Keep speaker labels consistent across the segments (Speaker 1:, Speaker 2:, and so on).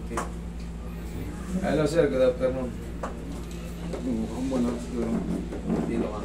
Speaker 1: Okay. Hello sir, good afternoon.
Speaker 2: Mukhang mo lang siguro.
Speaker 1: Dito ka.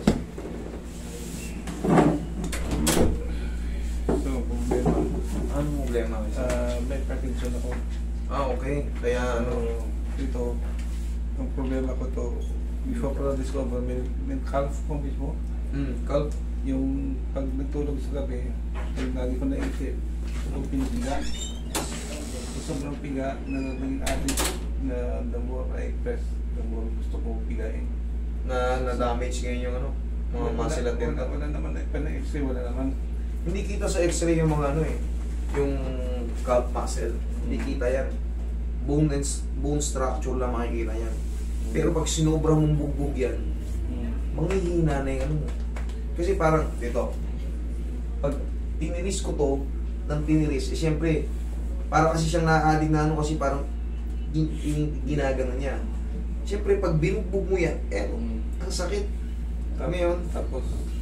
Speaker 2: So, problema.
Speaker 1: Anong problema?
Speaker 2: May Parkinson ako.
Speaker 1: Okay. Kaya ano?
Speaker 2: Ito, ang problema ko to, before ko na-discover, may calf ko mismo.
Speaker 1: Calf?
Speaker 2: Yung pag nagtulog sa gabi, yung lagi ko naisip, kung pinipiga. So, sobrang piga na naging addict na the more I press, the more gusto ko pigain.
Speaker 1: Na-damage ngayon yung ano? Mga muscle at tendon.
Speaker 2: Wala naman, pa-x-ray, wala naman.
Speaker 1: Hindi kita sa x-ray yung mga ano eh. Yung calf muscle. Hindi kita yan. Bone structure lang makikita yan. Pero pag sinobra mong bugbog yan, manghihina na yung ano mo. Kasi parang, dito, pag tiniris ko to, ng tiniris, eh syempre, parang kasi siyang na-addict na ano kasi parang ginagano niya. Syempre, pag binugbog mo yan, ang sakit. Kami yun.
Speaker 2: Tapos,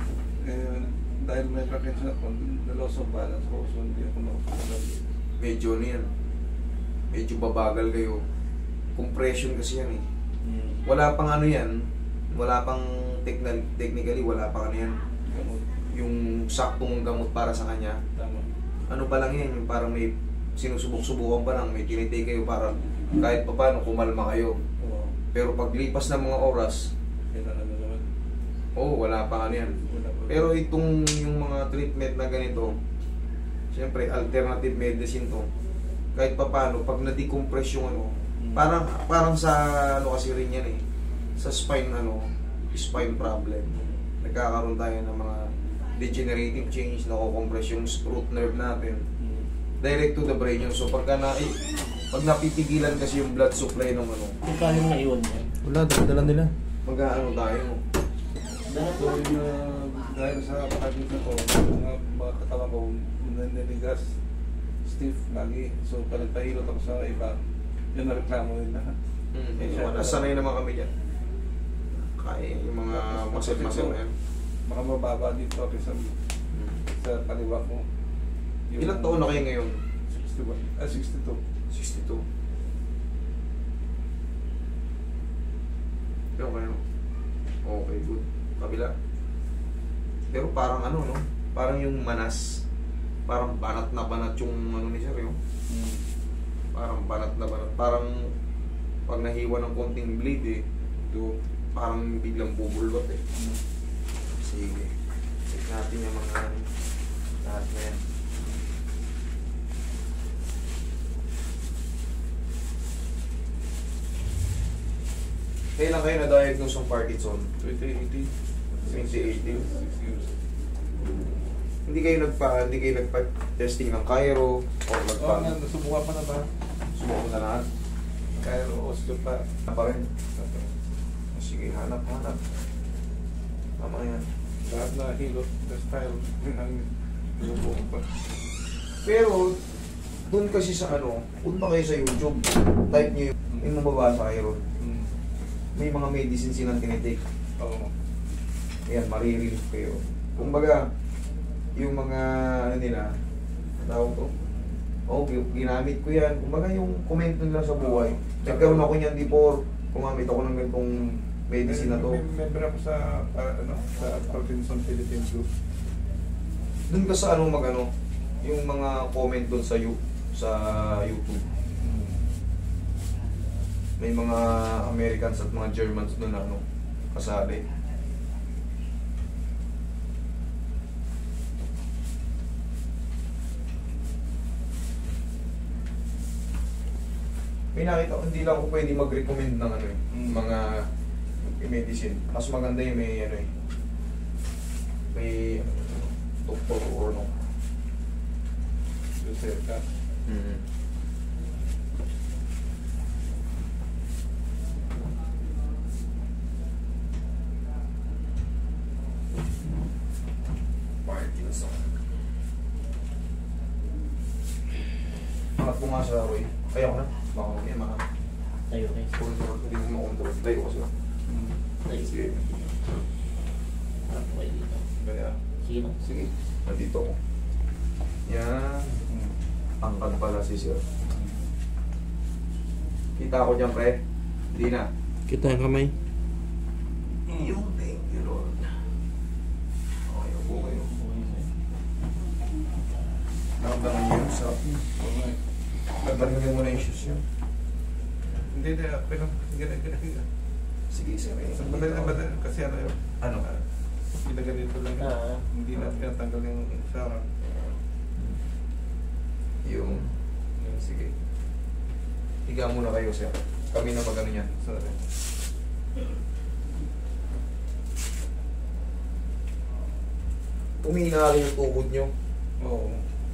Speaker 2: dahil may Parkinson ako, na-loss of balance ko, so hindi ako na-balance.
Speaker 1: Medyo ano yan. Medyo babagal kayo. Compression kasi yan eh. Wala pang ano yan. Wala pang technically, wala pang ano yan.
Speaker 2: Gamot.
Speaker 1: Yung saktong gamot para sa kanya.
Speaker 2: Tama.
Speaker 1: Ano pa lang yan, yung parang may sinusubok-subukan pa lang, may tinitake kayo para kahit pa paano kumalma kayo.
Speaker 2: Oo.
Speaker 1: Pero paglipas ng mga oras,
Speaker 2: Kailangan na naman.
Speaker 1: wala pa ano yan.
Speaker 2: Wala pa.
Speaker 1: Pero itong yung mga treatment na ganito, siyempre alternative medicine to. Kahit pa paano, pag na-decompress yung ano, parang sa ano kasi rin yan eh, sa spine spine problem. Nagkakaroon tayo ng mga degenerative change, nako-compress yung root nerve natin. Direct to the brain yun. So pag napitigilan kasi yung blood supply ng ano.
Speaker 3: Kung kaya na iwan mo.
Speaker 4: Wala, dala nila.
Speaker 1: Mag-ano tayo.
Speaker 2: So, dahil sa Parkinson ko, mga katawan ko, naninigas, stiff lagi. So, pag nagpahilot ako sa iba, yun na reklamo nila.
Speaker 1: Nasanay naman kami dyan. Kaya yung mga muscle na yan.
Speaker 2: Baka mababa dito ako sa kaliwa ko.
Speaker 1: Ilang taon na kayo ngayon?
Speaker 2: 62.
Speaker 1: 62. Okay, no? Okay, good. Kabila. Pero parang ano, no? Parang yung manas. Parang banat na banat yung ano ni sir, yung parang banat na banat. Parang pag nahiwa ng konting bleed eh, parang biglang bubulot eh. Sige. Check natin yung mga lahat na yan. Kailan kayo na-diagnose ng Parkinson?
Speaker 2: 2018.
Speaker 1: 2018.
Speaker 2: 6 years.
Speaker 1: Hindi kayo nagpa-testing ng Cairo o
Speaker 2: Nasubukan pa na ba?
Speaker 1: subukan na lahat?
Speaker 2: Cairo, osteopath.
Speaker 1: Pa rin. Sige, hanap. Tama yan.
Speaker 2: Lahat na hilot, the style, sinubukan pa.
Speaker 1: Pero, dun kasi sa punta kayo sa YouTube, type nyo yung mababasa kayo ron. May mga medicine silang tinitake.
Speaker 2: Oo.
Speaker 1: Ayan, marirelief kayo. Kumbaga, yung mga nila, tawag to, ginamit ko yan. Kumbaga yung komento nila sa buhay. Nagkaroon ako niyan before, gumamit ako ng ganitong medicine na to.
Speaker 2: Member ako sa Parkinson Philippine Group.
Speaker 1: Dun ka sa yung mga comment dun sa YouTube. May mga Americans at mga Germans dun na kasali. May nakita ko, hindi lang ako pwede mag-recommend ng mga medicine. Mas maganda yung may doktor or no.
Speaker 2: Reseta.
Speaker 1: Parkinson. Angat ko nga sa Roy. Kaya ko na. Baka mamaya
Speaker 3: Tayo kayo.
Speaker 1: hindi mo makontrol. Tayo ko sila.
Speaker 3: Tayo.
Speaker 1: Sige.
Speaker 3: Harap ko kayo dito.
Speaker 1: Kaya,
Speaker 3: Sino?
Speaker 1: sige. Nandito ko. Yan. Tangkad pala si sir. Kita ako dyan, pre. Hindi na.
Speaker 4: Kita yung kamay.
Speaker 1: Yung thank you, Lord. Okay, upo kayo. Nakablangan niyo yung sarap niyo.
Speaker 2: Okay.
Speaker 1: Nagbarangin mo na yung shoes niyo.
Speaker 2: Hindi, pero gina.
Speaker 1: Sige, sir.
Speaker 2: Badal, kasi ano yun?
Speaker 1: Ano?
Speaker 2: Ginaganito lang. Hindi na pinatanggal yung sarap.
Speaker 1: Yung... Sige. Higa muna kayo, sir. Kami na mag-ano yan.
Speaker 2: Sorry.
Speaker 1: Umihina rin yung tuhod nyo.
Speaker 2: Oo.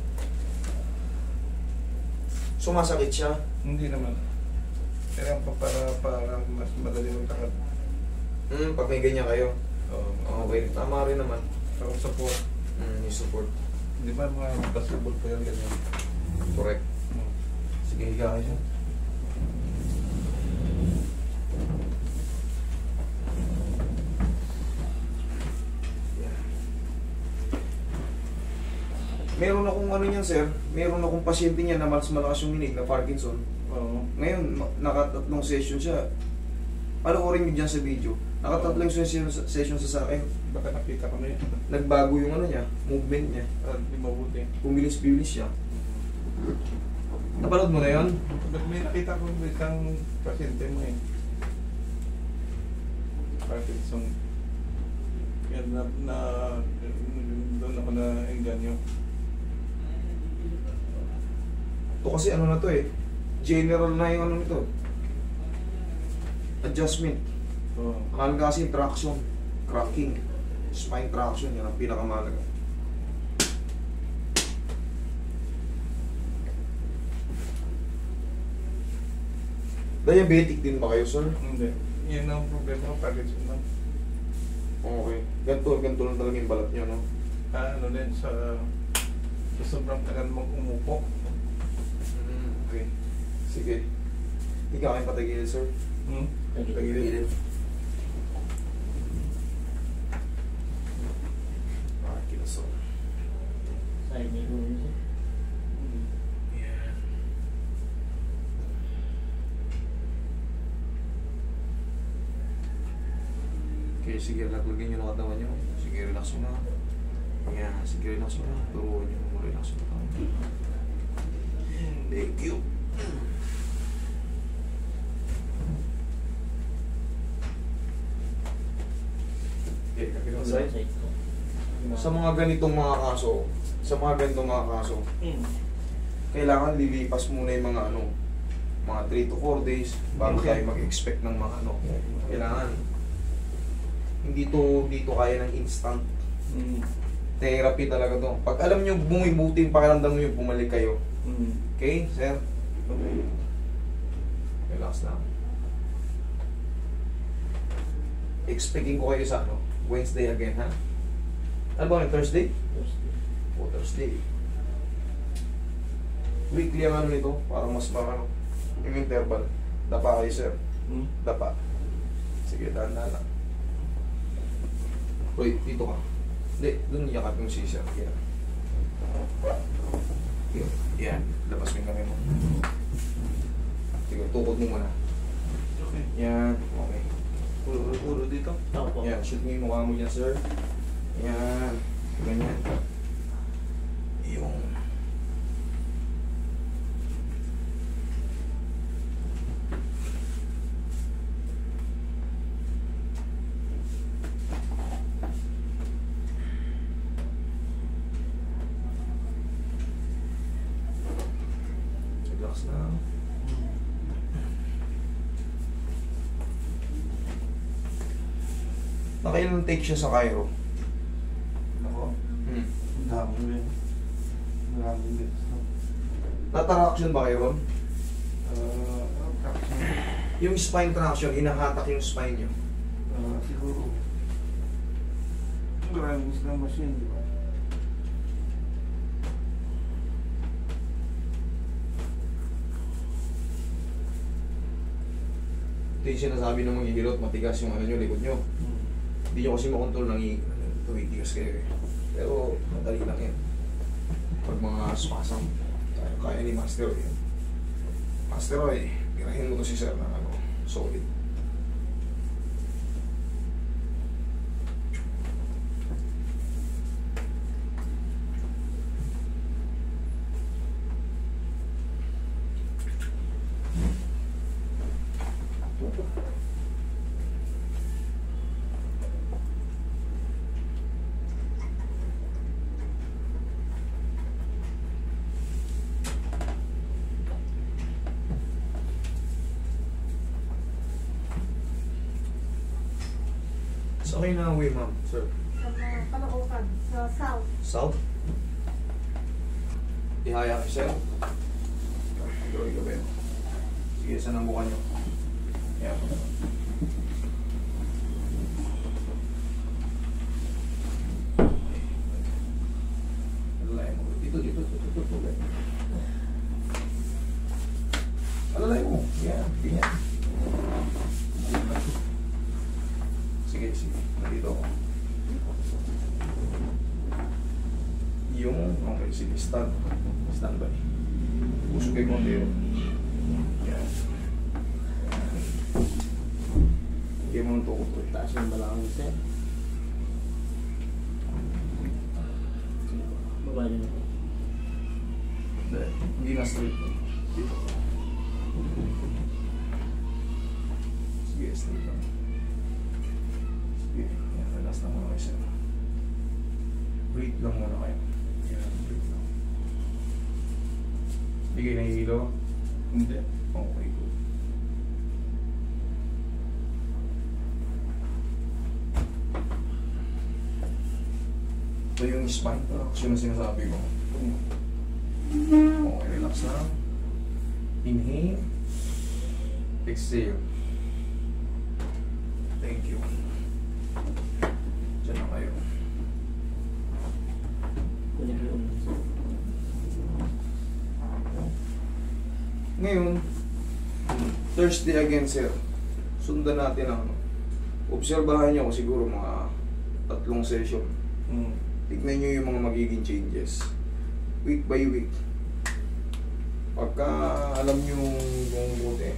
Speaker 1: Sumasakit siya.
Speaker 2: Hindi naman. Kaya para mas madali yung lakad.
Speaker 1: Pag may ganyan kayo.
Speaker 2: Oo.
Speaker 1: Okay, tama rin naman.
Speaker 2: Parang support.
Speaker 1: Yung support.
Speaker 2: Di ba mga basketball pa yan ganyan?
Speaker 1: Correct. Sige, higa kayo siya. Meron akong ano niyan, sir. Meron akong pasyente niya na mas malakas yung hinig na Parkinson.
Speaker 2: Oo.
Speaker 1: Ngayon, nakatatlong session siya. Panoorin niyo dyan sa video. Nakatatlong session sa akin.
Speaker 2: Baka nakita ko na yun.
Speaker 1: Nagbago yung ano niya, movement niya.
Speaker 2: Di mabuti.
Speaker 1: Pumilis-bilis siya. Napanood mo na yun?
Speaker 2: But may nakita ko isang pasyente mo eh. Parkinson. Kaya doon ako na-engganyo.
Speaker 1: Ito kasi ano na to eh. General na yung ano nito. Adjustment.
Speaker 2: Oo.
Speaker 1: Mahalaga kasi traction. Cracking. Spine traction. Yan ang pinakamahalaga. Diabetic din ba kayo, sir?
Speaker 2: Hindi. Yan ang problema ko, Parkinson lang.
Speaker 1: Okay. Ganito lang talaga yung balat nyo, no?
Speaker 2: Ano din sa sobrang tagal mong umupo.
Speaker 1: Okay. Sige. Higa kayong patagilid, sir. Patagilid. Parkinson.
Speaker 3: Side ni Ruin.
Speaker 1: Yan. Okay, sige, lagyan nyo ng katawan nyo. Sige, relax mo na. Yan, sige, relax mo na. Turuan nyo, relax mo na. Thank you. Okay, kapilang side.
Speaker 3: Side ko.
Speaker 1: Sa mga ganitong mga kaso, kailangan lilipas muna yung mga ano, mga 3 to 4 days bago tayo mag-expect ng mga ano. Kailangan hindi to kaya ng instant. Therapy talaga to. Pag alam nyo bumibuti yung pakiramdam nyo, bumalik kayo. Okay, sir?
Speaker 2: Okay.
Speaker 1: Relax lang. Expecting ko kayo sa ano, Wednesday again, ha? Ano ba yung Thursday? O Thursday. Weekly ang ano nito, para mas ano, yung interval. Dapa kayo, sir. Dapa. Sige, dahan-dahan lang. Uy, dito ka. Hindi, doon yakap yung si sir. Yan. Yan, labas mo yung kamay mo. Sige, tukod mo muna.
Speaker 2: Okay.
Speaker 1: Yan, okay.
Speaker 2: Puro dito.
Speaker 3: Opo.
Speaker 1: Yan, shoot mo yung mukha mo dyan, sir. Yan, ganyan. Yung... Relax na. Nakailang take siya sa Cairo?
Speaker 2: Ako.
Speaker 1: Hmm.
Speaker 2: Ang dami mo yun. Maraming din.
Speaker 1: Nataraction ba kayo ron?
Speaker 2: Traction.
Speaker 1: Yung spine traction, hinahatak yung spine nyo.
Speaker 2: Siguro. Maraming isang machine, di ba?
Speaker 1: Ito yung sinasabi ng mga hilot, matigas yung ano nyo, likod nyo. Hindi nyo kasi makontrol ng tumitigas kayo eh. Pero madali lang yan. Pag mga spasm, kaya ni Master Roy. Master Roy, Tirahin mo to si sir na ano, solid. Sa kayo na uwi, ma'am, sir?
Speaker 4: Sa mga Caloocan, sa South.
Speaker 1: South? Ihaya ko, sir. Gawin ka ba yun? Sige, saan ang buka nyo? Yan. Alalay mo. Dito. Alalay mo. Yan, ganyan. Sige. Nandito ako. Okay, sige. Stand by. Pusok kayo konti yun. Yan. Hindi mo nang tukot.
Speaker 3: Taas yung balakang sir. Baba niyo na.
Speaker 1: Hindi na straight. Dito. Sige, straight lang. Sige, yan. Relax na muna kayo, sir. Breathe lang muna kayo. Yan, breathe lang. Hindi kayo nahihilo?
Speaker 2: Hindi.
Speaker 1: Okay, good. Ito yung spine. Yun ang sinasabi ko. Okay, relax lang. Inhale. Exhale. Thank you. Diyan na kayo.
Speaker 3: Kunin ko yung sir.
Speaker 1: Ngayon, Thursday again, sir. Sundan natin ang ano. Obserbahan nyo ko siguro mga 3 session. Tignan nyo yung mga magiging changes. Week by week. Pagka alam nyo kung buti,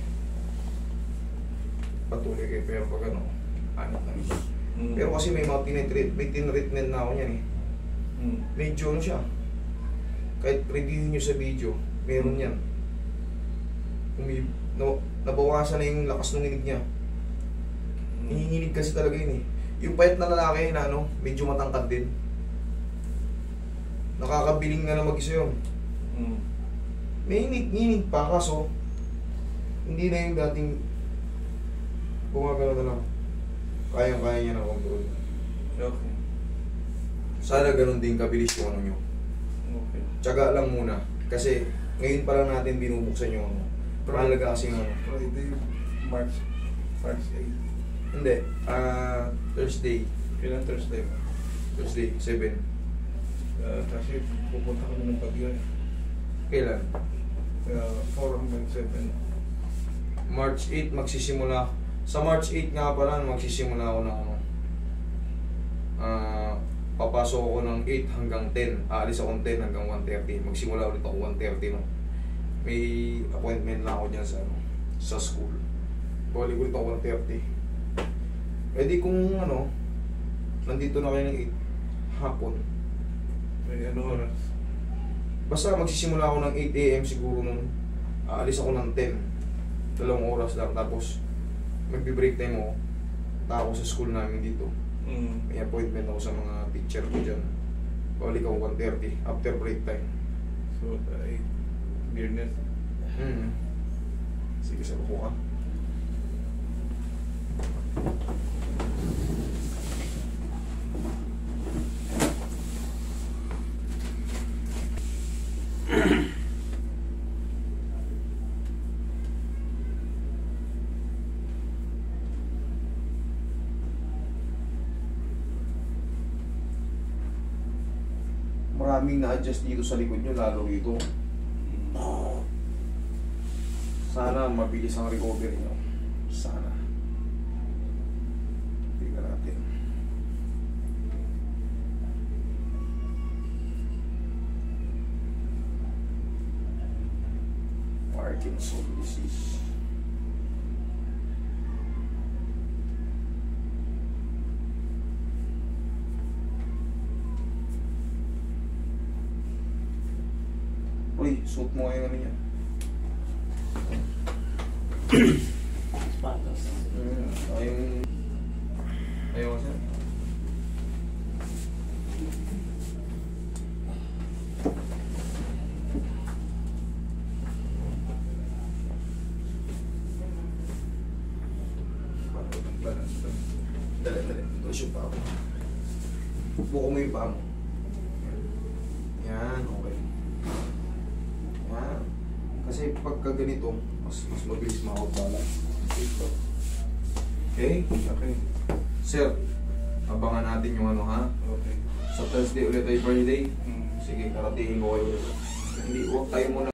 Speaker 1: patuloy kayo. Pero pag ano, anot na ito. Pero kasi may mga tinreatment na ako yan eh. Medyo ano siya. Kahit review nyo sa video, meron yan. Nabawasan na yung lakas ng nginig niya. Hinginig kasi talaga yun eh. Yung payat na lalaki na ano, medyo matangkad din. Nakakabiling na mag-isa yun. May nginig pa kaso hindi na yung dating gumagano na lang. Kayang-kaya niya na control.
Speaker 2: Okay.
Speaker 1: Sana ganun din kabilis yung ano nyo.
Speaker 2: Okay.
Speaker 1: Tiyaga lang muna. Kasi ngayon pa lang natin binubuksan yung ano. Mahalaga kasi ng ano.
Speaker 2: Friday, March 8.
Speaker 1: Hindi. Thursday.
Speaker 2: Kailan Thursday ba?
Speaker 1: Thursday, 7.
Speaker 2: Kasi pupunta kami ng Bagyo eh.
Speaker 1: Kailan?
Speaker 2: 4 hanggang 7.
Speaker 1: March 8 magsisimula. Sa March 8 nga pala magsisimula ako ng ano. Papasok ako ng 8 hanggang 10. Aalis ako ng 10 hanggang 1:30. Magsimula ulit ako 1:30 no. May appointment na ako dyan sa ano, sa school. Balik ulit ako 1:30. Eh di kung ano, nandito na kayo ng 8 hapon.
Speaker 2: May ano oras?
Speaker 1: Basta magsisimula ako ng 8 AM siguro nun. Aalis ako ng 10. 2 oras lang. Tapos magbe-break time ako. Punta ako sa school namin dito. May appointment ako sa mga teacher ko dyan. Balik ako 1:30 after break time.
Speaker 2: So, 8 Biyernes.
Speaker 1: Sige, sa buko ka. Maraming na-adjust dito sa likod nyo, lalo rito. Sana mabilis ang recovery nyo. Sana. Tingnan natin. Parkinson disease. Suot mo ngayon ano yan.
Speaker 3: Patas.
Speaker 1: Ayaw sir. Dali. Tulis yung paa mo. Buko mo yung paa mo. Yan, okay. Yan. Kasi pagka ganito, mas mabilis makapagbalance. Okay?
Speaker 2: Okay.
Speaker 1: Sir, abangan natin yung ano ha.
Speaker 2: Okay.
Speaker 1: Sa Thursday ulit ay birthday.
Speaker 2: Mm.
Speaker 1: Sige, karatingin ko kayo ulit. Hindi, huwag tayo muna